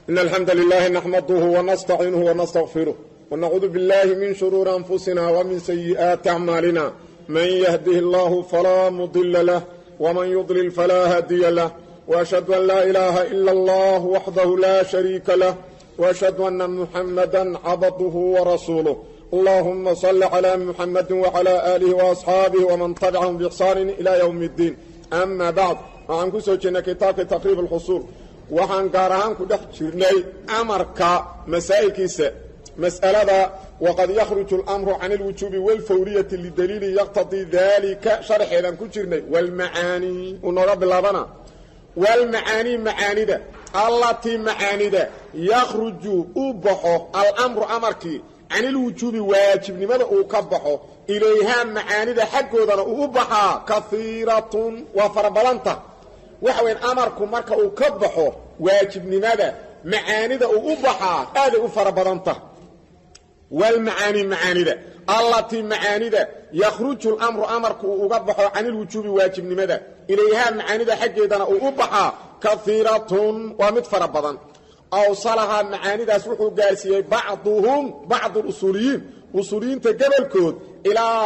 إن الحمد لله نحمده ونستعينه ونستغفره ونعوذ بالله من شرور أنفسنا ومن سيئات أعمالنا من يهده الله فلا مضل له ومن يضلل فلا هادي له وأشهد أن لا إله إلا الله وحده لا شريك له وأشهد أن محمدا عبده ورسوله اللهم صل على محمد وعلى آله وأصحابه ومن تبعهم بإحسان إلى يوم الدين أما بعد وعن كسوجنا كتاب تقريب الحصول وعن قارهان كدخ شرني أمرك مسائل مسألة وقد يخرج الأمر عن الوجوب والفورية لدليل يقتضي ذلك شرح إذا كجرني والمعاني ونرب اللبنا والمعاني معاني ده التي معاني ده يخرج أبحه الأمر أمرك عن الوجوب واجب لماذا أكبحه إليها معاني ده حقه ذا أبحه كثيرة وفربلنته وحوين أمركم مرك أكبحه واجب لماذا معاني ده أبحه هذا أفربلنته والمعاني معاني ده التي معاني ده يخرج الأمر أمرك أكبحه عن الوجوب واجب لماذا إليها معاني ده حقه ذا أبحه كثيرة ومتفربلن أوصلها معاني ده سوحوا قاسية بعض الأصوليين تقبل كود إلى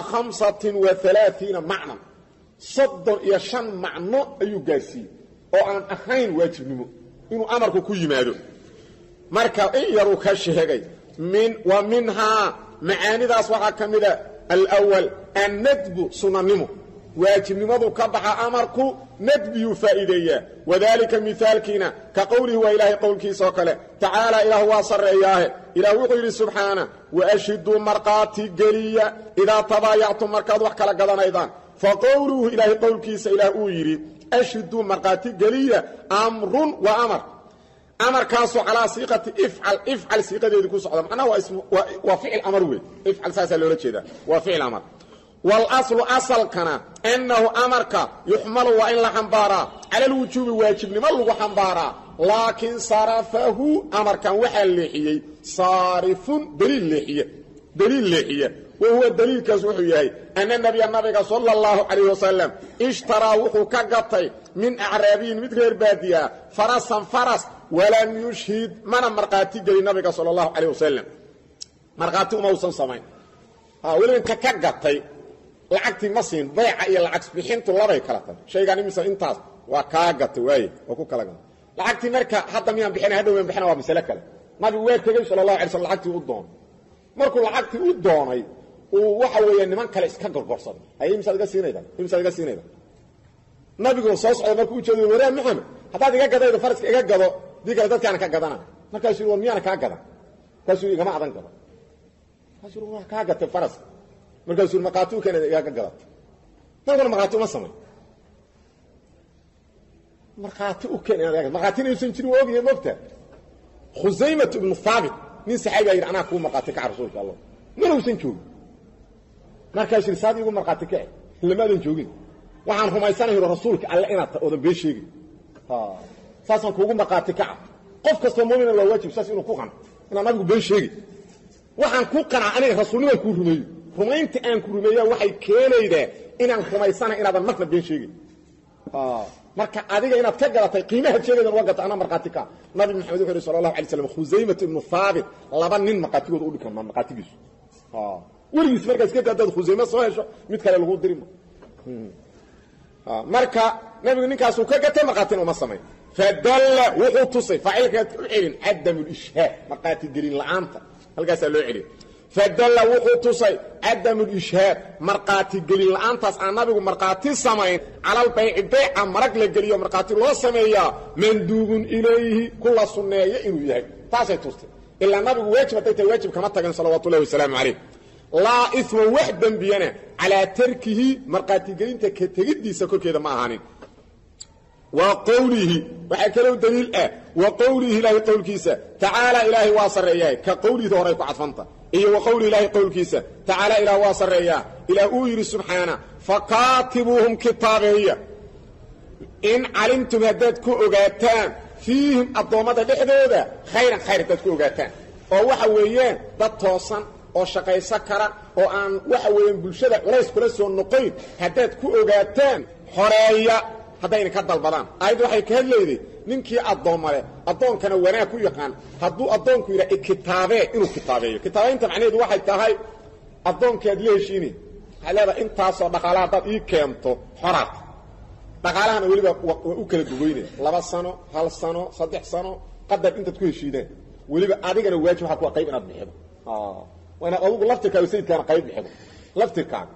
35 معنى صدر يشان معنى أيو قاسية وعن أخين واجب نمو إنه أمرك كي مادو مركا إن يروك الشهقي ومنها معاني ده أصبحها كمدة الأول الندب سننمو واجب نمو كبح أمرك ندبي فائدية وذلك مثال كينا كقوله وإله قول كي سوكله تعالى إله واصر إياه إله وقيل سبحانه وأشدوا مرقاتي قلية إذا تضايعتم مركات وحكا لقضان أيضا فقوله إله قول كي سإله ويري أشدوا مرقاتي قلية أمر وأمر أمر كاسو على صيغة افعل صيغة دي كو سعودة معناه وفعل أمر وي افعل ساسا لولا كده وفعل أمر والأصل أصل كان أنه أمرك يحمل وإن لحنبارا على الوجوب واجب لمن لغو حنبارا لكن صرفه أمرك وحل لحيي صارف دليل لحيي وهو الدليل كسوحيه أن النبي صلى الله عليه وسلم اشترى وحو كقطي من أعرابين مثل غير بادية فرس ولم يشهد من مرقاتي قال النبي صلى الله عليه وسلم مرقاتي موسى سمين ولم كقطي lacagtii ma siin bayca iyo lacag bixintu labay kala tahay shaygan imisa intaas waa ka gatay way oo ku kala gatay lacagtii marka hadda miyaan bixinay hadhow aan bixinay waa misala kale nabi waa tagay sallallahu alayhi wasallam lacagtii u doon markuu lacagtii u doonay oo waxa weeyaan niman kale iska gorgorsan ay imisa iga siinayda nabigu soo socday markuu u jeedo waraa maxamed hadaad iga gadaydo faraska iga gado diga dadkaan ka gadana markaas uu miyaan ka gadan kaasuu igama adan gado kaasuu waa ka gatay faraska markaasuu maqaatu keenay iga gadat markaa maqaatu ma samay maqaatu keenay maqaatina uusan jirin oogiye mogta Khuzaymah ibn Thabit nin saxaabi ay ana ku maqaati ka rasuulka Allah ma uusan joogin markaasuu saadi ugu maqaati ka lamadan joogin waxaan rumaysanahay rasuulka Allah inaad oodan been sheegin saasan kuugu maqaati ka qof kasto muumin la waajib saas inuu ku qan ina nabigu been sheegin waxaan ku qanaa aniga rasuulnimada ku rumeeyo rumaynta aan ku rumeeyaa waxay keenaydaa inaan rumaysanahay inaadan marna been sheegin marka adiga inaad ka galatay qiimaha jeegadan waa gata ana marqaati ka nabi maxamed sallallahu alayhi wasallam Khuzaymah ibn Thabit laba nin maqaatigooda u dhikan maqaatigiisu waligiis markaas ka dad Khuzaymah soo hesho mid kale lagu dirimo marka nabigu ninkaas uu ka gatay maqaatin uma sameey fadalla wuxuu tusay faa'ilka u celin adamul ishhaa maqaati gelin la'aanta halkaas loo celin فدل وحوتسي عدم الإشهاد مرقاتي قليل لأنتاس عن نبي مرقاتي سمين على البيع مرق لقليل مرقاتي الله سمية مندوب إليه كل سنة إنه يهي تاسي توستي إلا النبي واجب كما تقن صلوات الله والسلام عليه لا إثم وحدا بينا على تركه مرقاتي قليل تكتغدي سكو كده معهانين وقوله وحكلوا دليل وقوله إلهي قول كيسا تعالى إلهي واصر إياه كقوله ذهريك عطفنته إيه وقول إلهي قول كيسا تعالى إله واصر إياه إلى أوير سبحانه فقاتبوهم كتابهية إن علمتم هددكو أغاتان فيهم الضوامات لحدودة خيرا دادكو أغاتان ووحويين داد توصن oo shaqaysa kara oo aan waxa weeyeen bulshada culays kula soo noqoyn hadaad ku ogaataan xoreeya hadayna ka dalbadaan ayadu waxay ka hadlayday ninkii adoomale adoonkana wanaag ku yaqaan hadduu adoonku yidhaa kitaabe inuu kitaabeeyo kitaabeynta macnaheedu waxay tahay adoonkeed la heshiini waxay leedahay intaasoo dhaqaalaha dad ii keento xoraad dhaqaalahana weliba waa u kala duweyne 2 sano 1 sano 3 sano qadar intaad ku heshiideen weliba adigana waajib waxa ku qayb inaad bixido waana adigu laftirkaaga sayidkaana qayb bixido laftirkaaga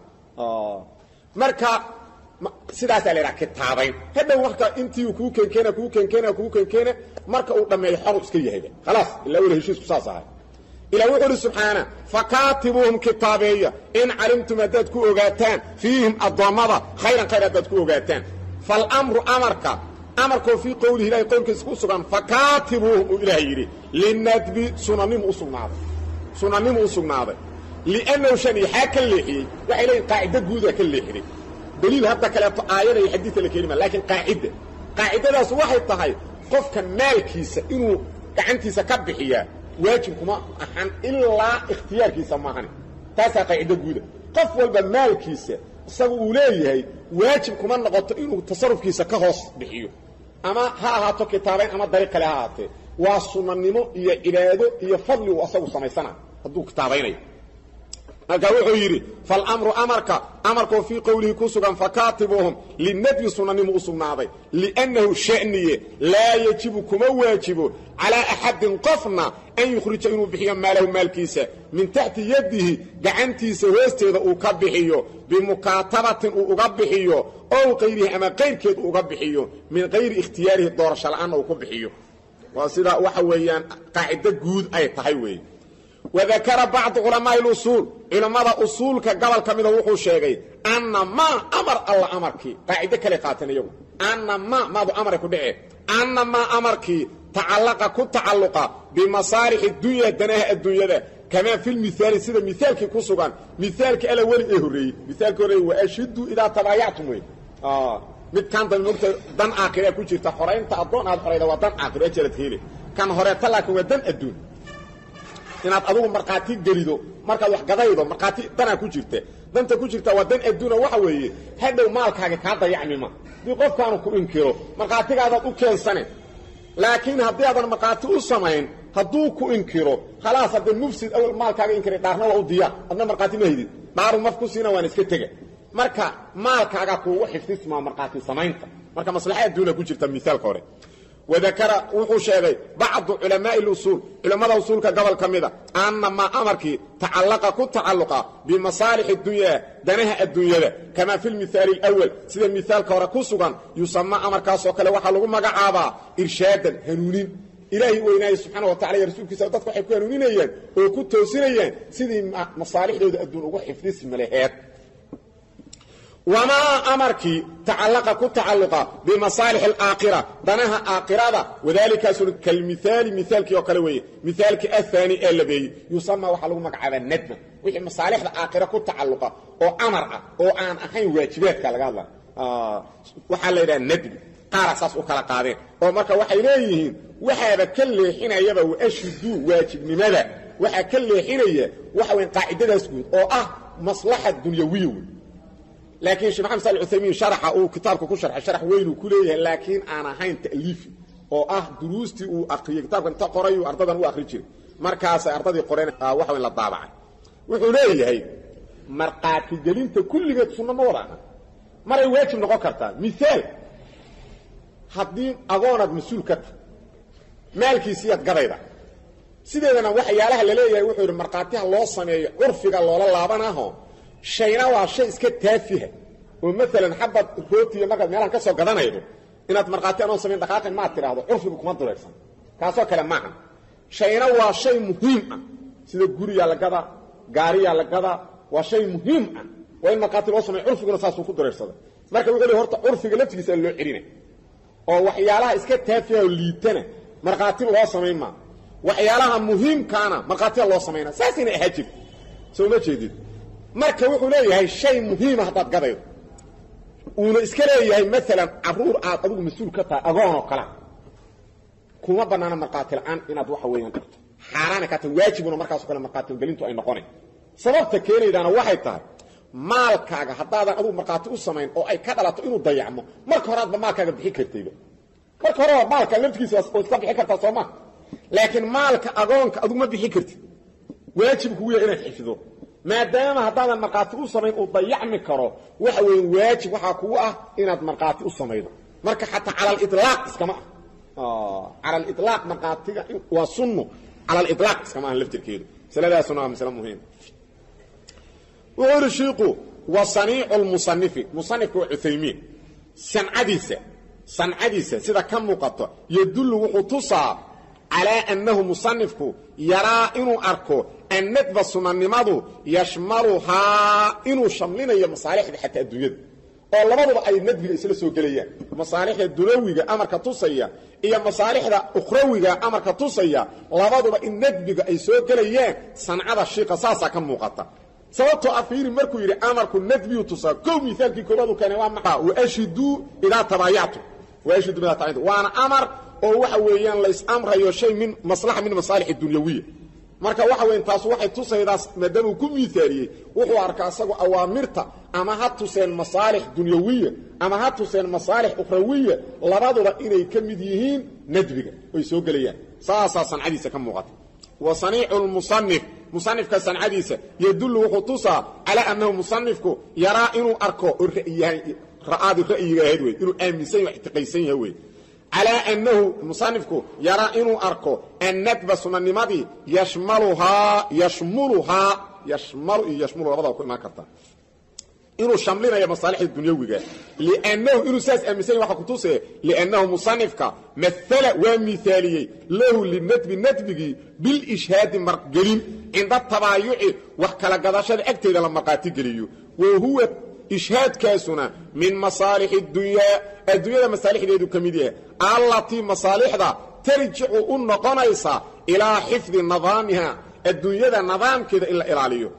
marka sidaas ay leedahay kitaabayn hadhow waqta intii uu ku keenkeena marka uu dhameeyo xor iska yahay خلاص illa wala heshiis ku saasahay ila wuxuu subhana fakatibuhum kitaabiyya in alimtum adad ku ogaataan fiihim adamada khayran adad ku ogaataan fal amru amarka fi qawlihi ilaahi qowlkiisa ku sugan fakatibuhum ilaahi yiri linadbi sunanim usugnaaday li'annahu shani hakal lihi waxa ilaahi qaa'ida guud ka lihi دليل هذا كلام آية الحديث الكريمة لكن قاعدة داس واحد طهي قف كان مالكيسة إنه كعنتيسة كبحية واجب كما أحن إلا اختيار كيسة معنا تاسع قاعدة جودة قف والبا مالكيسة سووليه واجب كما نقط إنه تصرف كيسة كهوس بحيو أما ها كتابين أما طريق لها هاتي وصلنا النمو إيا إراده إيا فضل وأصو سنة هدو كتابين أقول يري فالأمر أمرك في قوله كسغا فكاتبهم للنبي سنن مصنعي لأنه شأنيه لا يجب كما واجب على أحد قفنا أن يخرج إنه بحيا ماله مالكيسة من تحت يده قعنتيسة ويستيض أقبحيه بمكاتبة أقبحيه أو غيره أما غير كيد أقبحيه من غير اختياره الدور شلعان أقبحيه وصدا وحويان قاعدة جود أي تحيوي وذكر بعض علماء الأصول علماء أصول كقبل كميدا وحو شيغي أن ما أمر الله أمرك قاعدة كالقاتنا يوم أن ما ذو أمرك دعي أن ما أمرك تعلق بمصارح الدنيا دناها الدنيا ده كما في المثال سيدا مثالك كسوغان مثالك ألا ولي إهوري مثالك ولي وأشدوا إذا تبايعتم mid kan dan aakhira ku jirta xoreynta adoon aad xoreyda wadan aakhira jeelad heeli kan hore talaaku wadan adduun inaad adigu marqaati gelido markaad wax gadaydo marqaati dana ku jirta danta ku jirta wadan adduuna waxa weeye hadhow maalkaaga ka dayacmima di qofkaanu ku inkiro marqaatigaada u keensane laakiin haddii aadan marqaati u samayn hadduu ku inkiro khalaas hadda mufsid awal maalkaaga inkiray daarna waa u diyaa adna marqaati ma hidid daaru mafku siina waan iska taga marka maalkaaga ku xifdisma marqaati samaynta marka maslaxa adduuna ku jirta miisaalka hore وذكر وحو شيغي بعض علماء الأصول علماء الأصول كقبل كميدا أن ما أمرك تعلق بمصالح الدنيا دنها الدنيا كما في المثال الأول سيدا المثال كوركوسوغان يسمى أمر كاسو كلا waxa lagu magacaaba irshadan hanuunin ilaahi weynaay subhanahu wa ta'ala rasuulkiisa dadku waxay ku hanuuninayeen oo ku toosinayeen sidii masaalixdooda adduun ugu xifdisma lahayd وما أمرك تعلق بمصالح الآخرة دنها آخرة وذلك كالمثال مثالك يوكلوي مثالك الثاني الذي يسمى وحلو مقعب الندم وحي مصالح الآخرة تعلق أو أمر أو أن أحين واجبات كالغالة وحل إلى الندم قال أساس وكلا قادين ومرك وحي ليهين وحي كل حين يبقى أشدو واجب لماذا وحي كل حين وحي قاعدة سكوت أو مصلحة دنيوية لكن شيخ محمد صالح العثيمين شرح او كتابك كشرح شرح وين وكليه لكن انا هين تاليف او دروستي او اقري كتابك انت قري ardaydan u akhri jiray markaas ardadii qoreen waxa weyn la daabacay wuxuu leeyahay marqaati gelinta kulligeed sunna ma wadaana maray waajib noqon kartaa misaal hadii agoonad mas'uul ka maalkiisiyad gadayda sideedana waxyaalaha la leeyahay wuxuu yiri marqaatiha loo sameeyo urfiga loola laabanaho shayna waa shay iska taafiha oo mesela xabad rooti markaad meelan ka soo gadanaydo inaad marqaati aan sameyn dhaqaaqin ma tiraahdo urfigu kuma dureersan kaasoo kale maahan shayna waa shay muhiim ah sida guriga la gada gaariga la gada waa shay muhiim ah waa in marqaati loo sameeyo urfiguna saasuu ku dureersada marka wuxuu horta urfiga laftigiisa loo xirinay oo waxyaalaha iska taafiha oo liitana marqaati loo sameyn ma waxyaalaha muhiimkaana marqaati loo sameeyna saasina ahajib soo ma jeedid marka wuxuu leeyahay shay muhiim ah dad gadaydo uu iska leeyahay mesela caruur aad adigu mas'uul ka tahay agoon oo kala kuma banaana marqaatil aan inaad waxa weeyaan karto xaraana ka tahay waajibuna markaas kale marqaatil gelintu ay noqonay sababta keenaydana waxay tahay maalkaaga hadaadan adigu marqaati u sameyn oo ay ka dhalato inuu dayacmo marka hore aad maalkaaga bixi kartayba marka hore maalka laftiisa oo iska bixi karta Soomaa laakiin maalka agoonka adigu ma bixi kartid waajib kugu yahay inaad xifdo maadaama hadaan marqaati u sameyn oo dayacmi karo waxa weyn waajib waxa kugu ah inaad marqaati u sameeydo marka hatta ala al-itlaq iskama ala al-itlaq marqaatiga waa sunno ala al-itlaq iskama laftirkeedu saladaasuna waa mas'ala muhiim ورشيقه وصنيع المصنف مصنف عثيمين صنعديسة سيدا كم مقطع يدل وحطصا على أنه مصنفك يرى إنه أركو أن ندب الصننمضو يشمرها إنه شملين هي مصالح حتى الدنيا والله ما ضبع أي ندب يسلسوا قليا مصالح الدلوية أمرك تصيا إيا مصالح أخروية أمرك تصيا الله ما ضبع الندب أي سوء قليا صنعد الشيء قصاصا كم مقطع sababtoo afiiri markuu yiri amarku nadbiyu tusa koow miisaalkii koobadu kana waa maqa waashidu ila tabayatu waashidu ila tabayatu waana amar oo waxa weeyaan la is amrayo shay min maslaha min masalih dunyawiyya marka waxa weyn taas waxay tusaydaas maadaama ku miisaaliyay wuxuu arkaa asagu awaamirta ama ha tuseen masalih dunyawiyya ama ha tuseen masalih ukhrawiyya labaduba inay kamid yihiin nadbiga oo soo galayaan saasan cadiisa ka muuqata وصنيع المصنف مصنف كصنعديسه يدل وخطوصا على انه مصنفك يرى انه اركو رأى الرأي هدوي انه امسين واعتقيسين هوي على انه مصنفك يرى انه اركو ان ندب سنن ماضي يشمل وضع كل ما كرتا إنه شاملين يا مصالح الدنيوية لأنه إنه ساس أمسين واحد كتوسه لأنه مصنفك مثل ومثالي له للندب بالإشهاد مرقلين عند التبايع وحكلا قداشة أكتر لما قاتقليه وهو إشهاد كاسنا من مصالح الدنيا مصالح ديدو كميدية التي مصالح دا ترجع النقنيصة إلى حفظ نظامها الدنيا دا نظام كده إلا إلاليه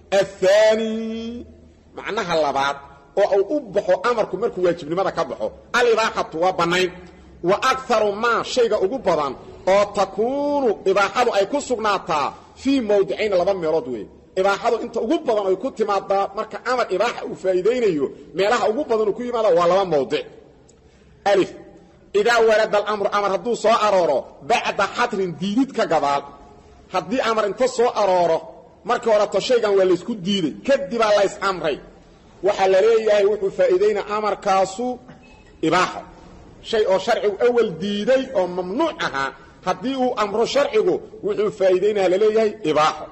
الثاني معناها اللبات او ابخو امركم مركو واجبنimada ka baxo al-ibahatu wa banayn wa aktharu ma shayga ugu badan oo takunu ibahadu ay ku sugnaataa fi mawdi'ayn laba meelood weey ibahadu inta ugu badan ay ku timaada marka amar ibaha u faa'iideynayo meelaha ugu badan ku yimaada waa laba mawdi' alif ida warada al-amr amar hadu soo arooro ba'da hadrin diidid ka gadaal hadii amar inta soo arooro markii hore to shaygan waa la isku diiday kadib la is amray waxa la leeyahay wuxuu faa'iideyna amarkaasu ibaaha shay oo sharcigu awal diiday oo mamnuuc aha hadii uu amro sharcigu wuxuu faa'iideyna la leeyahay ibaaha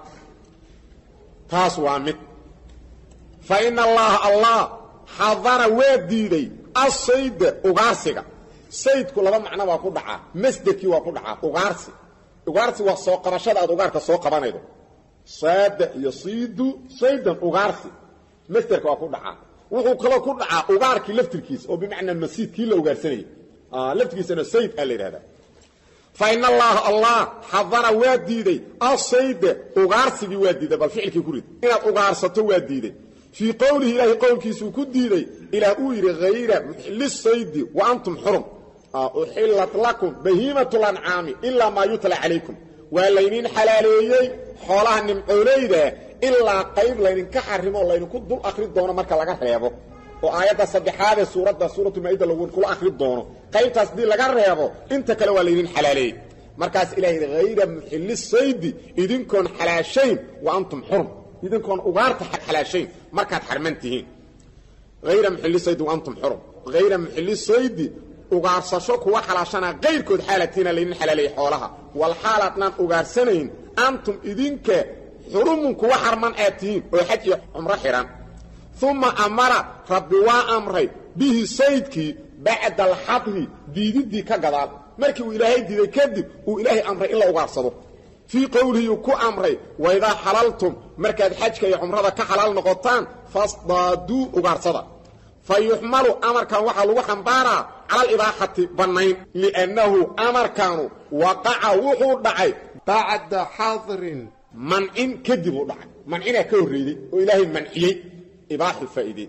taas waa mid fa inna allah hadara wadiiday as-sayd ugaarsiga saydku laba macna waa ku dhaca masdaki waa ku dhaca ugaarsi waa soo qabashada aad ugaarka soo qabanaydo صاد يصيد صيدا أغارسي مسترك وكو دعا وحو كلا كو دعا أغاركي لفتركيس أو بمعنى المسيد كي لو غارسني لفتركيس أنا السيد قال لي هذا فإن الله حضر واديدي الصيد أغارسي واديدي بالفعل كي كريد إلا أغارسة واديدي في قوله إلهي قول كيسو كديدي إلى أوير غير للصيد وأنتم حرم أحلت لكم بهيمة الأنعام إلا ما يتلى عليكم ولينين حلاليي xoolaha nimcooleyda illa qayb laynin ka xarimo laynin ku dul akhri doono marka laga reebo oo aayada saddexaad ee suuratu maa'ida lagu kula akhri doono qaybtaas dii laga reebo inta kale waa laynin xalaalay markaas ilaahay ghayra muhillis sayd idinkoon xalaashayn wa antum hurum idinkoon ugaarta xalaashayn markaad xarmantihiin ghayra muhillis sayd wa antum hurum ghayra muhillis sayd ugaarsasho kuwa xalaashana qayrkood xaalatiina laynin xalaalay xoolaha wal xaalatnan ugaarsanayn أنتم إذنك حرمك وحرمان آتين وحج عمره حرام ثم أمر ربي وأمري به سيدك بعد الحظر دي كقضال مركي وإلهي دي كذب وإلهي أمري إلا أغارصده في قوله يكو أمري وإذا حللتم مركي حجك يا عمره كحلال نقطان فاصدادوا أغارصده فيحمل أمر كان وحل وحنبارا على الإباحة بنين لأنه أمر كانوا وقع وحور دعي بعد حاضر منع كذب دعي منعنا كوريدي وإلهي منعي إباحة الفائدين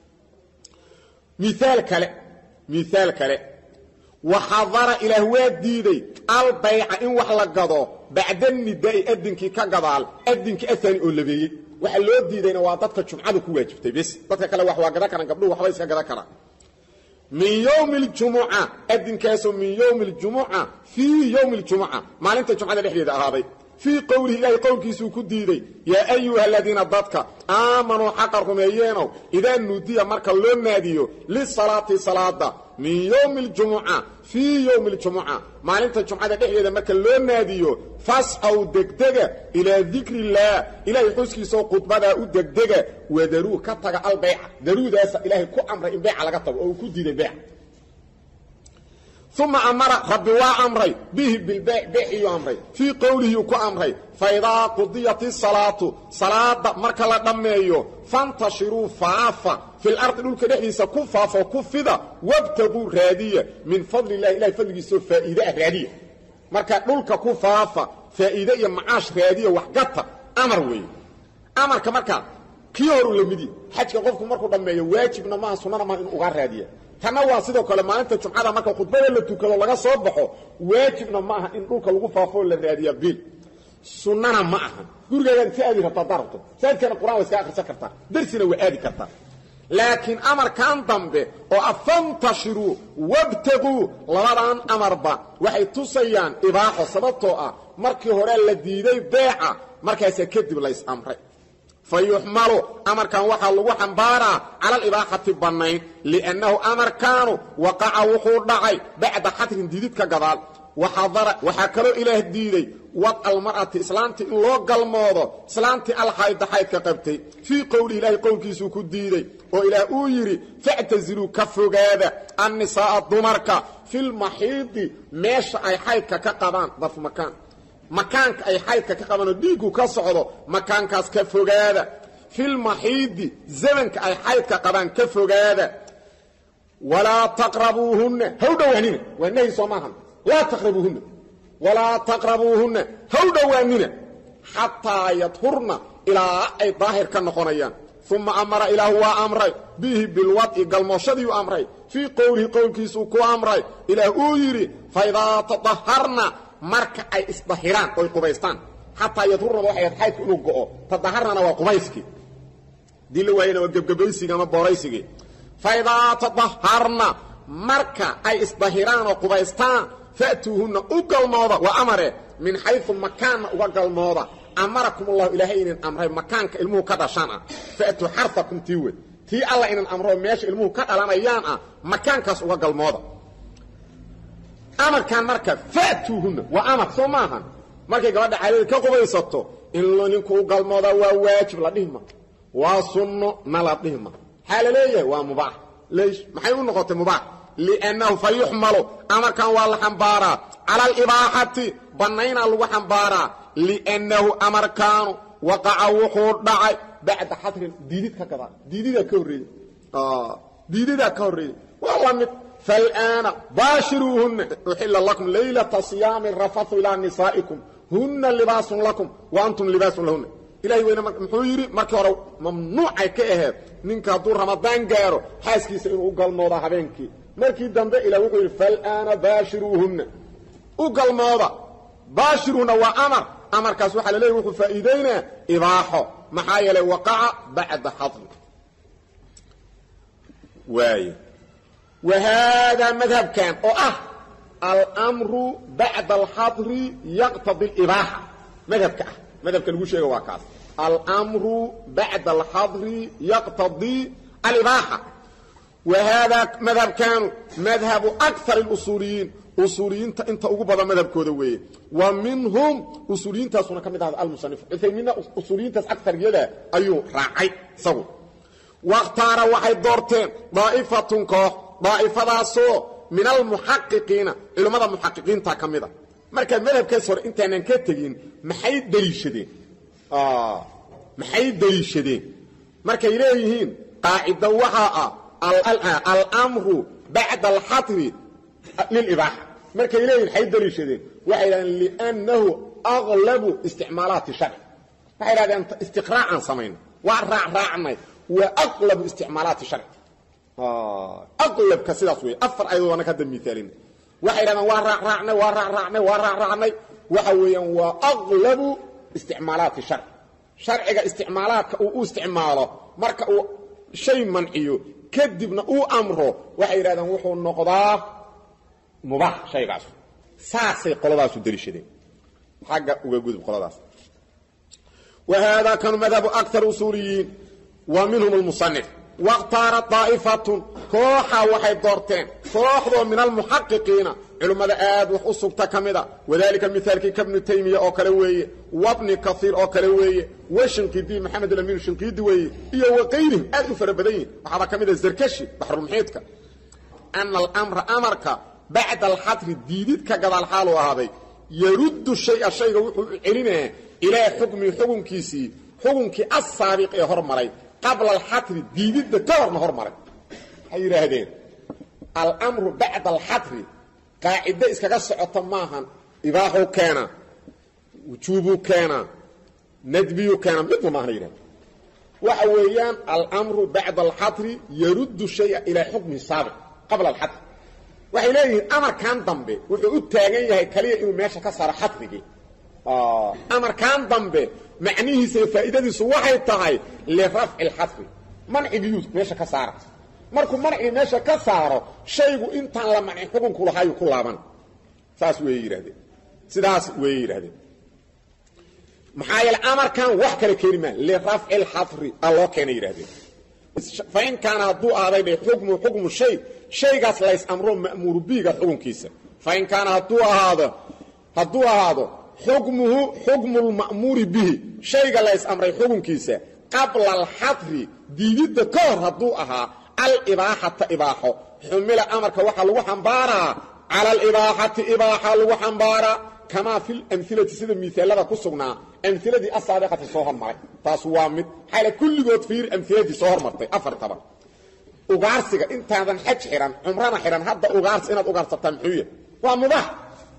مثال كلا وحضر إلى واديدي البيع إن وحلقضو بعد النداء أدنك كقضال أدنك أثاني أولبي وحلو ديدينا waa dadka jumcada ku waajibtay bas dadka kale wax waa gada karan gabdhuhu waxba iska gada kara من يوم الجمعة أدن كاسو من يوم الجمعة في يوم الجمعة ما لنت الجمعة الحديدة هذا في قوله إلهي قول كيسو كديدي يا أيها الذين ضدك آمنوا حقركم أيينو إذا نودي مركا لون ناديو للصلاة صلاة من يوم الجمعة في يوم الجمعة ما لنت الجمعة الحديدة مركا لون ناديو فاسعوا دقدقة إلى ذكر الله إلهي حسكي سو قطبة ودقدقة ودروه كتغ البيع درو داسا إلهي كو أمر إن بيع على قطب أو كديد بيع ثم أمر ربي وأمري به بالبيع بيع أمري في قوله يكو أمري فإذا قضيت الصلاة صلاة مركلة دميو فانتشروا فعافا في الأرض نقول كدحيسا كفافا وكفدا وابتغوا رادية من فضل الله إلهي فضل يسو فائدة رادية مركا نقول كفافا فائدة معاش رادية وحقتها أمر وي أمر كمركا كيورو لمدي حاجة قفكم مركو دميو واجبنا ما سنانا ما إن أغار رادية تنوى سيدو كلا ما أنت جمعة مركا خطبة لتوكلا لغا صبحو واجبنا معها إن نقولك لغو فافو للرادية بيل سنانا معها قرقا سيادي كتا دارتو سيادي كان القرآن ويسكا آخر سكرتا درسنا وآدي كتا لكن أمر كان ضمبه وأفنتشروا وابتغوا لغران أمر با وحي تصيان إباحة سبطوء مركي هورال لديدي بيعة مركي سيكدب ليس أمري فيحملوا أمر كان وحا حنبارا على الإباحة البنين لأنه أمر كانوا وقع وحور دعي بعد حتر ديديد كقضال وحكروا إله الديدي وضع المرأة إسلامتي لوغ الموضة إسلامتي الحيد حيد كقبتي في قول إله قول كيسو كديدي وإله أويري فاعتزلوا كفرقادة النساء الضمركة في المحيط ماشا أي حيد كقبان ضرف مكانك أي حيد كقبان ديقو كسعودو مكانك كفرقادة في المحيط زمنك أي حيد كقبان كفرقادة ولا تقربوهن هودا وهنين وإنه صماهم لا تقربوهن ولا تقربوهن هودواننا حتى يطهرن إلى أي ظاهر كالنقونيان ثم أمر إله وأمري به بالوضع قلموشدي أمري في قوله قول كيسوكو أمري إله أويري فإذا تطهرنا مرك أي إصطهران أي قبيستان حتى يطهرن وحيات حيث ألوغو تطهرنا وقبيسكي دي اللي وين وقبقبيسي كما بوريسكي فإذا تطهرنا مرك أي إصطهران وقبيستان فأتوهن أقل موضة وأمره من حيث مكان أقل موضة أمركم الله إلهين أمره مكانك إلمه كذا شانع فأتوا حرثكم تيوه تي الله إن أمره ماشي إلمه كذا لنا يانا مكانك أقل موضة أمر كان مركب فأتوهن وأمر صماها مركب قد عليه كقبل يسطو إلا نكو أقل موضة وواجب لديهما وصنو نلديهما حال ليه ومباح ليش ما حيقول نقطة مباح لأنه فيحمل أمر كان والله حنبارا على الإباحة بنينا له حنبارا لأنه أمر كان وقع وحور دعي بعد حتر ديديد كذا ديديد كوري ديديد كوري والله فالآن باشروهن أحل لكم ليلة صيام الرفث إلى نسائكم هن لباس لكم وأنتم لباس لهن إلهي وين محيري مركو ممنوع كأهد نينك دور رمضان غيره حاسكيس إنه قال موضة حبينكي مركي دنبه إلى وقل فالآن باشروهن وقال موضة باشروهن وأمر كاسو حال ليه وقل فإيدينا إضاحه محايا وقع بعد حظر وهذا مذهب كان الأمر بعد الحظر يقتضي الإباحة مذهب كان وشيء واكاس الأمر بعد الحظر يقتضي الإباحة وهذا مذهب كان مذهب أكثر الأصوليين أصوليين انت أقوبضا مذهب كودوي ومنهم أصوليين تاسونا كم هذا المصنف إثنين أصوليين تاس أكثر يدا أيو راعي صور واختار واحد دورتين ضائفة داسو من المحققين إلو ماذا المحققين تاكمدا marka madhabkaas hor intaanan ka tagin maxay daliishadeen markay leeyihiin qaacida waxa al-amru ba'da al-hatr lil-ibaha markay leeyihiin maxay daliishadeen waxay leeyihiin li'annahu aghlabu isticmaalaat shar'i waxay leeyihiin istiqraa'an samayn wa raacnay wa aghlabu isticmaalaat shar'i aghlab ka sidaas way afar ayadoo ka damithaalin وحيرنا وراعنا وحويا واغلب استعمالات الشرع شرعك استعمالات او استعماله marka uu shay manciyo kadibna uu amro waxay yiraahdaan wuxuu noqdaa mubaax shaygaas saasay qoladaas u dalishadeen xagga uga gudub qoladaas وهذا كان مذهب أكثر أصوليين ومنهم المصنف واختار طائفة كوحا وحي دورتين كوحا من المحققين علماء آد وحصب تكمدا وذلك المثال كابن تيمية أو كلوية وابن كثير أو كلوية وشنقيدي محمد الأمين الشنقيدي إيه وغيرهم آد فربدين وحضا كمدا الزركشي بحر المحيطك أن الأمر أمرك بعد الحظر الديديد كقضى الحال وهذا يرد الشيء علينا إلى حكم كيسي حكم كي السابق يهرمري قبل الحظر الديديد كورنا هرمري حيرا هذين الأمر بعد الحظر قاعدة إسكاقا سعطا ماهن إباحه كان وجوبه كان ندبيه كان مثل ما هنينا وحويان الأمر بعد الحظر يرد الشيء إلى حكم السابق قبل الحظر وحيليه أمر كان ضمبه وحيقول تاغيه هي كليه إنه ماشا كسر حظره أمر كان ضمبه معنيه سيفائدة دي سواحي التغي لرفع الحظر منع بيوت ماشا كسر markuu marci meesha ka saaro shaygu intaan la manci xukunku lahayo ku laaban saas way yiraahdeen sidaas way yiraahdeen maxaa yeel amarkan wax kale keenima li raf'il hadri allah keenay yiraahdeen fa in kana du aaday hukmu shaygaas lays amro ma'mur biga xukunkiisa fa in kana du aado hukmuhu hukmul ma'mur bihi shayga lays amray xukunkiisa qabla al hadri diidida ka hor hadu ahaa الإباحة إباحة حمل أمرك وحلو حنبارا على الإباحة إباحة لو حنبارا كما في الأمثلة سيدة مثال لذا كسونا أمثلة دي السابقة الصهر مري تاسوامد حالة كل قد فير أمثلة دي صهر مرتي أفر طبعا أغارسك انت هذا حج حيران عمرانا حيران هذا أغارس إناد أغارس التنحوية ومضاح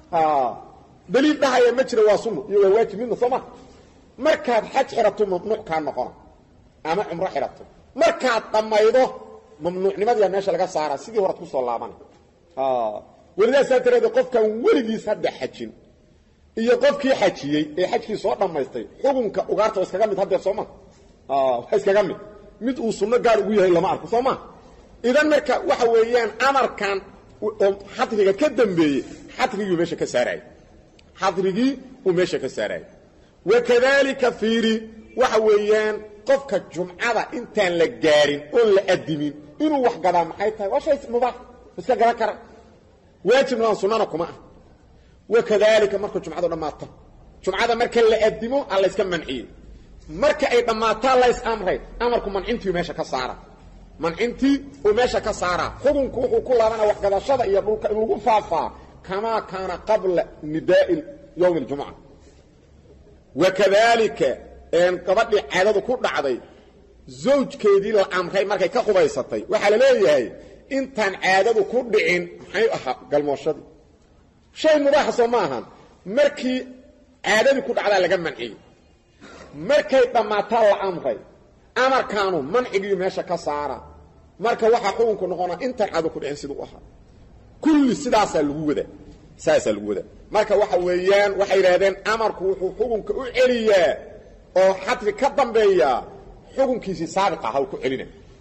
دليل ده هي مجرى واصنه يواجه منه صمع مركاد حج حيرته ممنوع كان مقام أما عمرا حيرته مركاد طميضه ممنوع نمديا ماشا لغا سارا سيدي هورد كسو لابان ولذا ساتريد قفكا ولغيس هدا حجين iyo qofkii xajiyay ee xajkii soo dhameystay xukunka ugaarta iskaga mid hadda Soomaa iskaga mid uu sunno gaar ugu yahay lama arko Soomaa idan marka waxa weeyaan amarkan hadriga ka dambeeyay hadrigi meesha ka saaray hadrigi uu meesha ka saaray wakadalika fiiri waxa weeyaan qofka jumcada intaan la gaarin oo la adimin inuu wax gadaa maxay tahay waa shay mubaax iska gala kara waajibna sunnana kuma وكذلك marka jumcada dhamaata jumcada marka la adimo alla iska manciyo marka ay dhamaata la is amray amarku mancintii meesha ka saara mancintii oo meesha ka saara xukunku wuxuu ku laabana wax gadashada iyo dhulka in lagu faafaa kama kana qabla nidaa yawm aljumca وكذلك ان qabadhi caadadu ku dhacday zawjkeedii la amray markay ka qubaysatay waxa la leeyahay intaan caadadu ku dhicin maxay aha galmooshadii شيء مباح سماها مركي عادي كود على لغا منعي مركي دماتا لا امري امر كانوا منعي ميشا كسارا marka waxa xukunku noqona inta caado ku dhicin sidoo waxa kulli sidaas lagu wada marka waxa weeyaan waxay yiraahdeen amarku wuxuu xukunka u celiyaa oo xadri ka dambeeya xukunkiisi saabiqa ha ku celina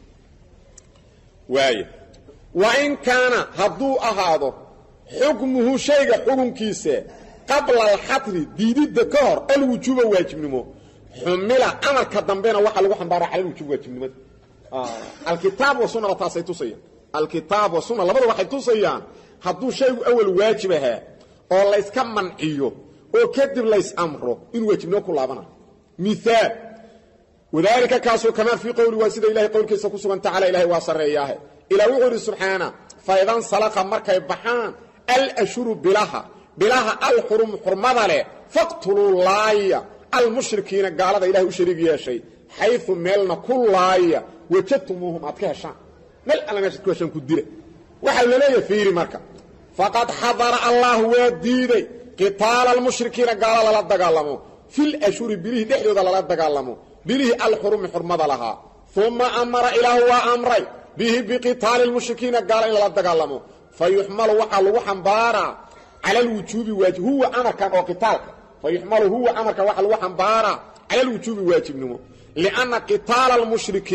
wa in kana hadu ahaado حكمه شيء حكم كيسه قبل الحظر ديدد كهر الوجوب واجبنمو حمل امر كدنبينا waxa lagu xambaara xal wujub waajibnimada الكتاب والسنه وتاسيتوسيا الكتاب والسنه labada waxay tusayaan haduu shaygu awal waajibaha oo la iska manciyo oo kadib la is amro in waajibnimo ku laabana مثال وذلك كاسو كما في قول واسد الله قول كيسا كسغن تعالى الله واسرياه الى وحده سبحانه فاذا سلق مركي بحان الاشهر بلاها الحرم حرمه له فاقتلوا الله المشركين قال هذا اله شريك يا شيء حيث ملنا كل لايه وجدتموهم اتكهشان مل انا ماشي كوشن كديره waxa la leeyahay fiiri marka faqad hadara allah wadiiday qital al-mushrikiina qaala la dagaalamo fil ashhur bihi dhexdooda la dagaalamo bihi al-hurum hurmada laha thumma amara ilahu wa amray bihi biqital al-mushrikiina qaala la dagaalamo فيحمل وحلو حنبارا على الوجوب واجب هو امر كان او قتال فيحمل هو امر كان وحلو حنبارا على الوجوب واجب نمو لان قتال المشركين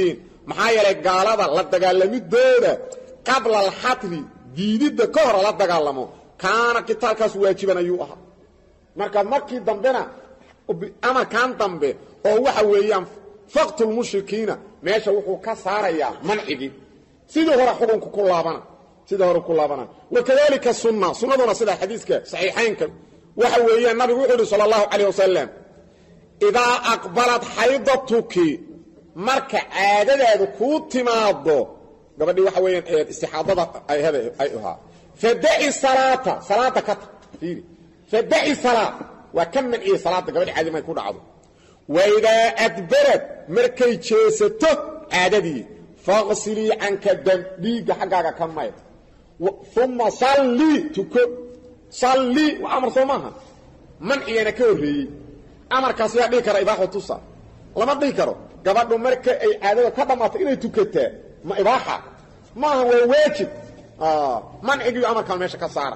maxaa yeelay gaalada la dagaalamidooda qabla alxatri diididda ka hor la dagaalamo kaana qitaalkaas waajiban ayuu ahaa marka markii dambena amarkan dambe oo waxa weeyaan faqtul mushrikiina meesha wuxuu ka saarayaa mancigii sidii hore xukunku ku laabana wakadalika sunnaduna sida xadiiska saxiixaynka waxa weeyaan nabigu wuxuu yidhi sallallahu alayhi wasallam idaa aqbalat haydatuki marka caadadaadu ku timaado gabadhii waxa weeyaan istixaadada ay ahaa fada'i salaata ka fiiri fada'i salaat wa kam min salaata gabadhii caadi may ku dhacdo wa idaa adbarat markay jeesato caadadii faghsili anka dam dhiiga xaggaaga ka mayd thumma salli wa amr soomaha man iyana ka horeeyay amarkaas yaa dhigi kara ibaaxo tusa lama dhigi karo gabadhu marka ay caadada ka dhamaato inay tukataa ma ibaaxa maaha waa waajib mancigii amarkan meesha ka saara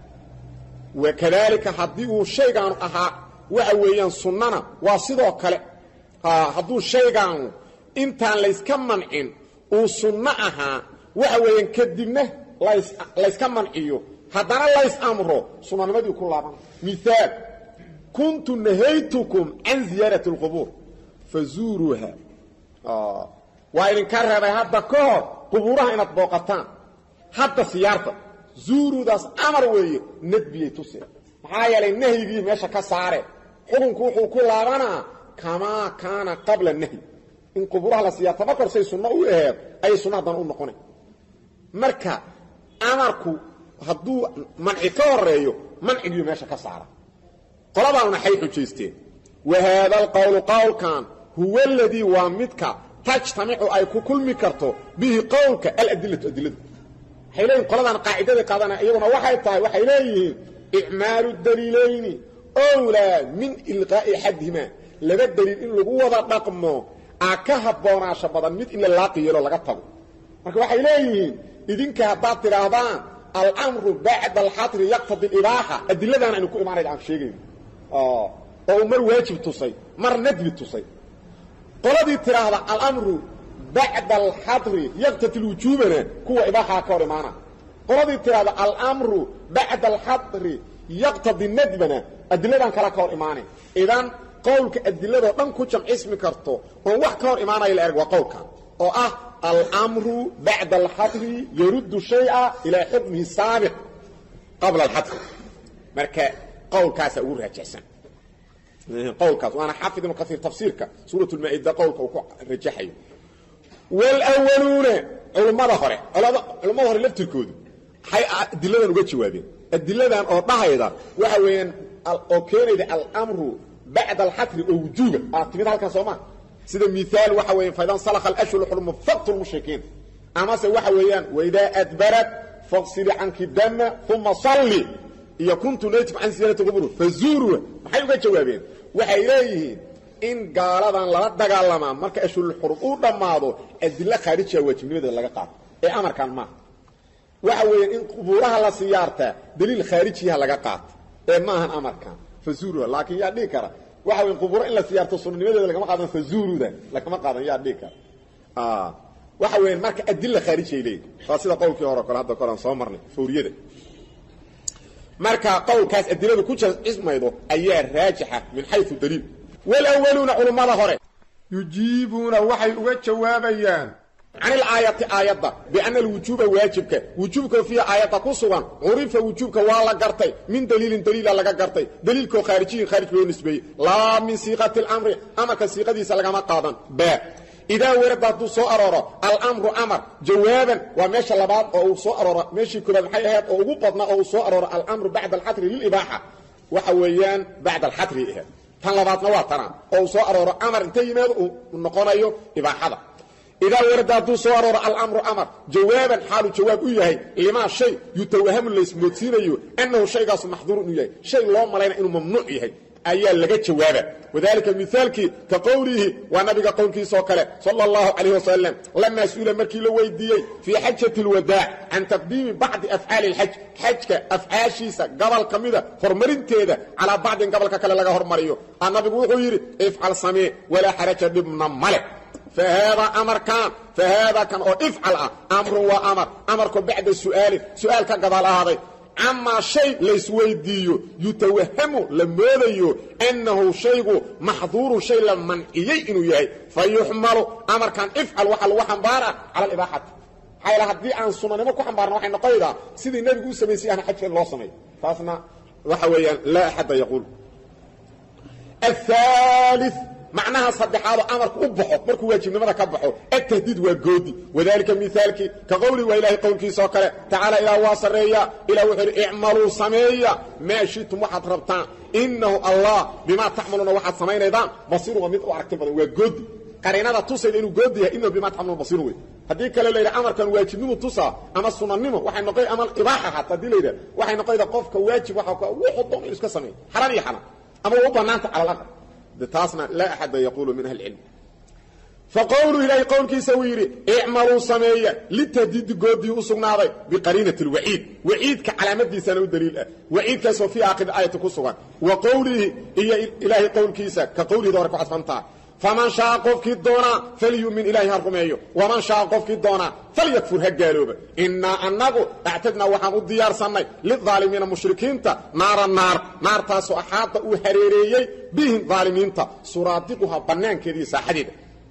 wakadalika haddii uu shaygaanu ahaa waxa weeyaan sunnana waa sidoo kale hadduu shaygaanu intaan layska mancin uu sunno ahaa waxa weeyaan kadibna layska manciyo haddana lays amro sunnanimadii ku laaban miaal kuntu nahaytukum can ziyaarati اlqubuur fazuuruuha waa idinka reebay hadda ka hor qubuuraha inaad booqataan hadda siyaarta zuuruudaas amar weeye nadbiyay tuse maxaa yeelay nahyigii meesha ka saare xukunku wuxuu ku laabanaa kamaa kaana qabla nahyi in qubuuraha la siyaarta marka hor say sunno u aheed ayay sunno haddana u noqonay marka amarku hadduu manci ka horeeyo mancigii meesha ka saara qoladaana waxay xujaysteen wahaada alqowlu qowlkan huwa aladii waa midka tajtamicu ay ku kulmi karto bihi qowlka aladilatu adiladu waxay leeyihin qoladan qaacidada qaadana iyaguna waxay tahay waxay leeyihiin icmaalu daliilayni owlaa min ilqaa'i axadihima laba daliil in lagu wada dhaqmo aa ka habboonaasha badan mid in la laaqi yeelo laga tago marka waxay leeyihiin idinka haddaad tidhaahdaan alamru bacda alxatri yaqtadi ibaaxa adiladan aynu ku imaanayda aan sheegayno oo mar waajib tusay mar nadbi tusay qoladii tiraahda al-amru ba'da al-hadri yaqtati al-wujubana kuwa ibaaha ka hor imaana qoladii tiraahda al-amru ba'da al-hadri yaqtadi an-nadbana adiladan kala ka hor imaanay idan qowlka adilada dhan ku jamcismi karto oo wax ka hor imaanay la erg waa qowlka oo ah al-amru ba'da al-hadri yuruddu shay'a ila hukmihi sabiq qabla al-hadri marka qowlkaas ugu raajixsan qowlkaas waana xaafid ibn kathir tafsiirka suuratu al-maa'ida qowlka uu ku rajaxay wal awwaluna ulumada hore laftirkoodu hay adiladan uga jawaabeen adiladan oo dhahayda waxa weeyaan oo keenayda al-amru ba'da al-hadri oo wujuba timid halka Soomaa sida miisaal waxa weeyaan faydan salakha al-ashhur al-hurum faqtu al-mushrikiin ama se waxa weeyaan wayda adbarat faqsil anki damma thumma salli iyo kuntu naytif an ziyarati qubur fazuru maxay uga jawaabeen waxay leeyihiin in gaaladan la dagaalama marka ashhur al-hurum uu dhamaado adilla khaarijiya waajibnimada laga qaato ee amarkan ma waxa weeyaan in qubuuraha la siyaarta daliil khaarijiya laga qaato ee ma ahan amarkan fazuru laakiin yaa dhig kara waxa weeyaan qubuura in la siyaarto sunnanimadeeda laga qaadan fazuruda laga qaadan yaa dhig kara waxa weeyaan marka adilla khaarijiya leeyahay waa sida qowlkii hore kale hadda koran soo marnay fawriyada marka qowlkaas adiladu ku ismaydo ayaa raajixa min haythu daliil wal awwaluna ulumada hore yujibuna waxay uga jawaabayaan عن الآية آيات بأن الوجوب واجبك وجوبك في آيات كسوغان عرف وجوبك والا قرتي من دليل لغا قرتي دليلك خارجي خارج بالنسبة لا من صيغة الأمر أما كصيغة دي سلغما قادن با إذا ورد سو أرورا الأمر أمر جوابا وماشي لبعض أو سو أرورا ماشي كل الحياة أو بدنا أو سو أرورا الأمر بعد الحظر للإباحة وحويان بعد الحظر إيه تنلباتنا واتنا أو سو أرورا أمر انتيماد ونقونايو إباحة إذا ورد سو أرورا الأمر أمر جوابا حال جواب إياه لما شيء يتوهم اللي أنه شيء قاس محظور إياه شيء الله ملينا إنه ممنوع إياه أيال لقيت جوابه وذلك مثالك كقوله ونبي قولك سوكله صلى الله عليه وسلم لما سئل مركي لويدي في حجة الوداع عن تقديم بعض أفعال الحج حجك أفعاشيسا قبل كميدة فرمرنتيدة على بعض قبل كلا لغا هرمريو النبي يقول افعل سميع ولا حرج ضمن ملك فهذا أمر كان فهذا كان او افعل امر وامر امرك بعد السؤال سؤال كقبل هذا عما شيء ليس ويديو يتوهم لموديو انه شيء محظور شيء لمنعي انه يحيى فيحمل امر كان افعل وحنبارا على الاباحه حيل هدي ان سننمو ku xambaarno waxay noqoydaa sidii nabigu u sameeyay aan xajka loo sameeyay taasna waxa weeyaan la ahad yaqul الثالث معناها صدحاده امرك u baxo markuu waajibnimada ka baxo التهديد waa goodi wadaalika mithaalki ka qowli wa ilaahi qowlkiisa oo kale taala ila wasareeya ila wuxuu i'malu sameeya ma shiitum waxad rabtaan innahu allah bima ta'maluna waxad sameeynaydan basiir wa mid u aragti badan waa goodi qareenada tusayda inuu goodi yahay inuu bima ta'maluna basiir way hadii kale leeyahay amarkan waajibnimo tusa ama sunannimo waxay noqday amal ibaaha hadii leeyahay waxay noqday qofka waajib waxa wuxuu doon inuu iska sameeyo xaraan iyo xalaal ama uu banaanta ala laqab بتاسنا لا أحد يقول من أهل العلم فقولوا إلهي قول كيسويري اعملوا سمية للتهديد قودي أسقناضي بقرينة الوعيد وعيد كعلامة دي سنو الدليل وعيد كيسو في آخر آية كسوان وقوله إلهي قول كيسا كقوله دورك وحد فانتا فمن شاء قفك الدونا فليؤمن إلهي هرقميه ومن شاء قفك الدونا فليكفر هقالوب إنا أنه اعتدنا وحامو الديار سنة للظالمين المشركين نار تاسو أحاط وحريريي بهم ظالمين سرادقها بنان كذي ساحديد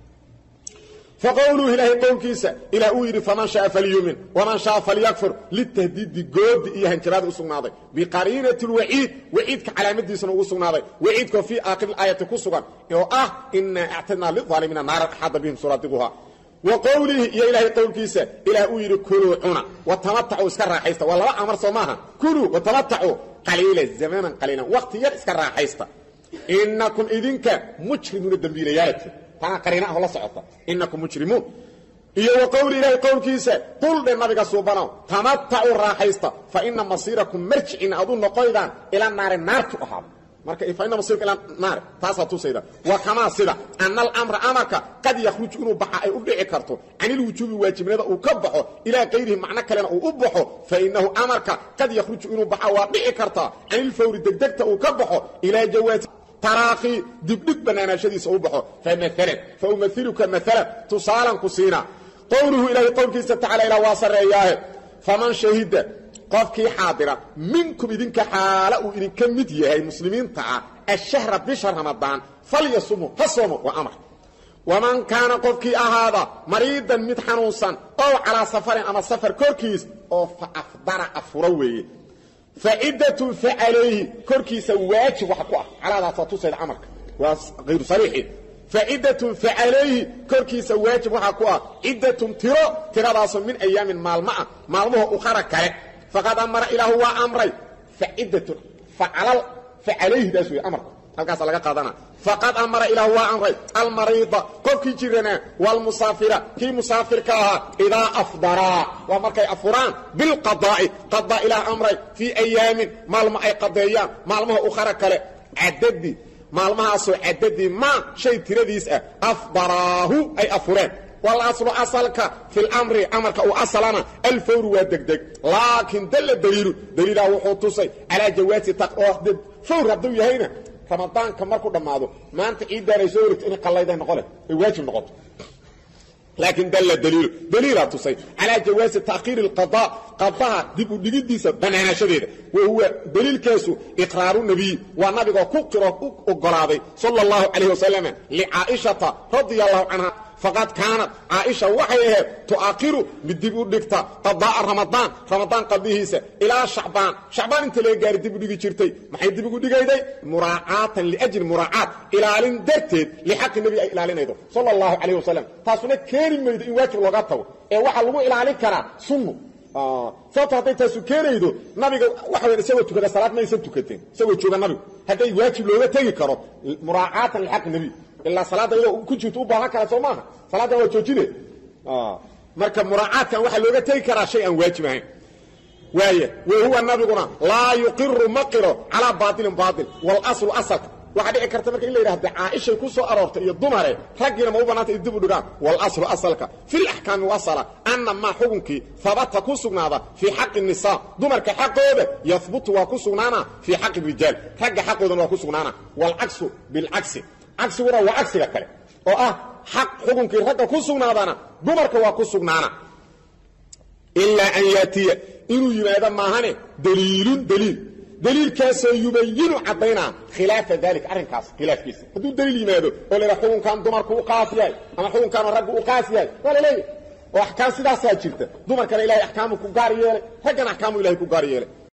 فقولوا إلهي قول كيسا إلى أوير فمن شاء فليؤمن ومن شاء فليكفر للتهديد قود إياه انتباد أسقناضي بقرينة الوعيد وعيد كعلامة دي سنو أسقناضي وعيد في آخر الآية كسوغان إن اعتدنا للظالمين نار أحاط بهم سرادقها وقوله يا إلهي قول كيسا إلى أوير كلوا عنا وتمتعوا اسكرا حيستا والله أمر صماها كلوا وتمتعوا قليلا زمانا قليلا وقت ير اسكرا حيستا إنكم إذنك مجرمون الدنبيليات فأنا قريناه الله سعطا إنكم مجرمون إيه وقول إلهي قول كيسا قل للنبي صوبانو تمتعوا الراحيستا فإن مصيركم مرجعين أظن قيدا إلى النار تؤهاب marka ifayna masiirka ila naar taasa tusayda wa kama sida an al-amr amaka qad yakhruju inuu baxa ay u dhici karto anil wujubi waajibnada uu ka baxo ila qeyrihi macna kalena uu u baxo fa innahu amarka qad yakhruju inuu baxa waa dhici karta anil fawri degdegta uu ka baxo ila jawaaz taraaqi dibdib banaanashadiisa uu baxo fa mathalan fa umathiluka mathalan tusalan kusina qawluhu ila qawlkiisa ta'ala ila wasarayah faman shahida qofkii xaadira minkum idinka xaala uu idinka mid yahay muslimiinta الشهر بشهر رمضان فليصوموا فصوموا وامر ومن كان قفكي اهادا مريضا متحنوسا او على سفر اما سفر كوركيس او فافضر افروي فعدة فعليه كوركيس واجب وحقوا على ذا تصل عمرك وغير صريح فعدة فعليه كوركيس واجب وحقوا عدة ترى راس من ايام مالمه اخرى كره فقد امر اله هو امري فعدة فعليه ده سوي امر halkaas laga qaadana faqad amara ila huwa amray al marida qofkii jirana wal musafira ki musafirka aha ila afdara wa markay afuran bil qada'i qada ila amray fi ayyam malma ay qadayaan malmaha u khara kale adadi malmaha soo adadi ma shay tiradiis ah afdarahu ay afuran wal aslu asalka fil amri amarka u asalana al fawr wa degdeg laakin dalila wuxuu tusay ala jawaasi taqdid fawr hadu yahayna رمضان كمركو دمادو ما انت عيد داري سورت ان قليده نقله واجب نقطه لكن دليل تصي على جواز تاخير قضاء ديبو ديغديسا بنانا شديده وهو دليل كاسو اقرار النبي والنبي كقرا اوغلادي صلى الله عليه وسلم لعائشه رضي الله عنها فقد كانت عائشه وحيه تؤخر بالديبو دغتا قضاء رمضان قبلهيسا الى شعبان انت لي غار ديبو دغي جيرتي maxay dibigu dhigayday muraa'atan li ajli muraa'at ilaalin darteed li xaq nabi ay ilaalinaydo sallallahu alayhi wasallam taasuna keenaydo in waajib looga tago ee waxa lagu ilaalin karaa sunno sababta haday taasu keenaydo nabiga waxa weyn isagoo tukada salaad ma aysan tukateen isagoo jooga nabigu haday waajib looga tagi karo muraa'atan li xaq nabi illa salaada iyadoo ku jirto u baahan kara Soomaha salaada waa joojine marka muraa'atan waxa looga tagi karaa shay aan waajib ahayn وهو النبينا لا يقر مقر على باطل والاصل اصل waxa dhici karta marka in la yiraahdo Aisha ku soo aroortay iyo dumare ragina ma u banaatay dib u dhigaan wal asl asalka fil ahkam wasala anna ma hukunki thabata ku sugnaada fi haqq an-nisa dumarka xaqooda yathbutu wa ku sugnaana fi haqq rijal ragga xaqooda waa ku sugnaana wal aksu bil aksi aksi wara wa aksiga kale oo xaq xukunkii ragga ku sugnaadana dumarka waa ku sugnaana ilaa an yaatiya inuu yimaado maahane daliil kaasoo yubayinu cadayna khilaafa dalika arrinkaas khilaafkiisa hadduu daliil yimaado oo leeyahay xukunkan dumarku u qaas yahay ama xukunkan raggu u qaas yahay wala leeyahay oo ahkaam sidaasaa jirta dumarkana ilaahay ahkaamu ku gaar yeelay raggana ahkaamu ilaahay ku gaar yeelay